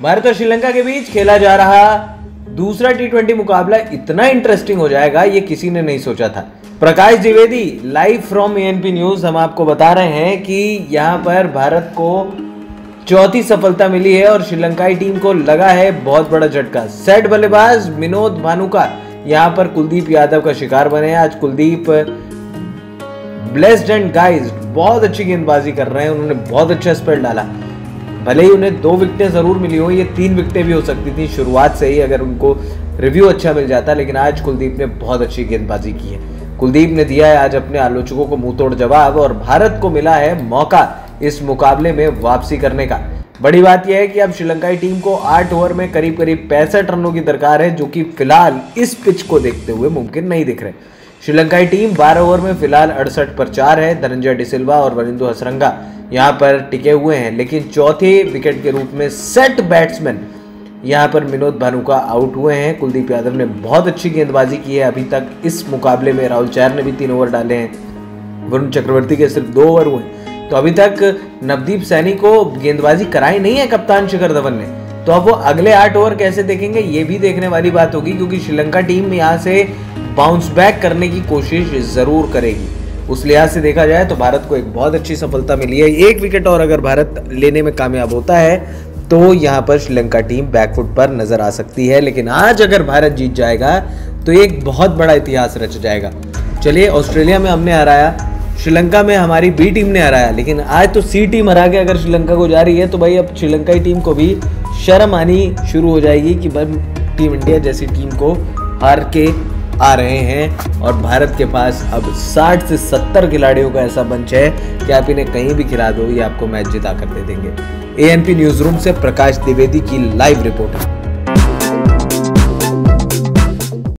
भारत और श्रीलंका के बीच खेला जा रहा दूसरा T20 मुकाबला इतना इंटरेस्टिंग हो जाएगा ये किसी ने नहीं सोचा था। Prakash Dwivedi live from ANP news हम आपको बता रहे हैं कि यहां पर भारत को चौथी सफलता मिली है और श्रीलंकाई टीम को लगा है बहुत बड़ा झटका। सेट बल्लेबाज विनोद भानुका यहां पर कुलदीप यादव का शिकार बने। आज कुलदीप ब्लेस्ड एंड गाइज्ड बहुत अच्छी गेंदबाजी कर रहे हैं, उन्होंने बहुत अच्छा स्पेल डाला। भले ही उन्हें 2 विकेटें जरूर मिली हो, ये 3 विकेटें भी हो सकती थी शुरुआत से ही अगर उनको रिव्यू अच्छा मिल जाता, लेकिन आज कुलदीप ने बहुत अच्छी गेंदबाजी की है। कुलदीप ने दिया है आज अपने आलोचकों को मुंह तोड़ जवाब और भारत को मिला है मौका इस मुकाबले में वापसी करने का। बड़ी बात यह है कि अब श्रीलंकाई टीम को 8 ओवर में करीब 65 रनों की दरकार है, जो कि फिलहाल इस पिच को देखते हुए मुमकिन नहीं दिख रहे। श्रीलंकाई टीम 12 ओवर में फिलहाल 68 पर 4 है। धनंजय डिसिल्वा और वरिंदु हसरंगा यहां पर टिके हुए हैं, लेकिन चौथे विकेट के रूप में सेट बैट्समैन यहां पर विनोद भानुका आउट हुए हैं। कुलदीप यादव ने बहुत अच्छी गेंदबाजी की है अभी तक इस मुकाबले में। राहुल चहर ने भी 3 ओवर डाले हैं, वरुण चक्रवर्ती के सिर्फ 2 ओवर हुए। तो अभी तक नवदीप सैनी को गेंदबाजी कराई नहीं है कप्तान शिखर धवन ने, तो अब वो अगले 8 ओवर कैसे देखेंगे ये भी देखने वाली बात होगी, क्योंकि श्रीलंका टीम यहाँ से बाउंस बैक करने की कोशिश जरूर करेगी। उस लिहाज से देखा जाए तो भारत को एक बहुत अच्छी सफलता मिली है। 1 विकेट और अगर भारत लेने में कामयाब होता है तो यहाँ पर श्रीलंका टीम बैकफुट पर नजर आ सकती है, लेकिन आज अगर भारत जीत जाएगा तो एक बहुत बड़ा इतिहास रच जाएगा। चलिए, ऑस्ट्रेलिया में हमने हराया, श्रीलंका में हमारी बी टीम ने हराया, लेकिन आज तो सी टीम हरा के अगर श्रीलंका को जा रही है तो भाई अब श्रीलंकाई टीम को भी शर्म आनी शुरू हो जाएगी कि भाई टीम इंडिया जैसी टीम को हार के आ रहे हैं और भारत के पास अब 60 से 70 खिलाड़ियों का ऐसा मंच है कि आप इन्हें कहीं भी खिला दो, ये आपको मैच जिता कर दे देंगे। ANP न्यूज रूम से प्रकाश द्विवेदी की लाइव रिपोर्ट।